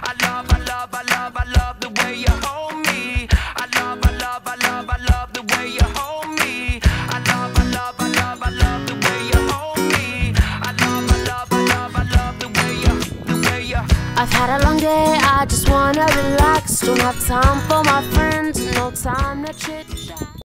I love, I love, I love, I love the way you hold me. I love, I love, I love, I love the way you hold me. I love, I love, I love, I love the way you hold me. I love, I love, I love, I love the way you. I've had a long day, I just wanna relax. Don't have time for my friends, no time to chit chat.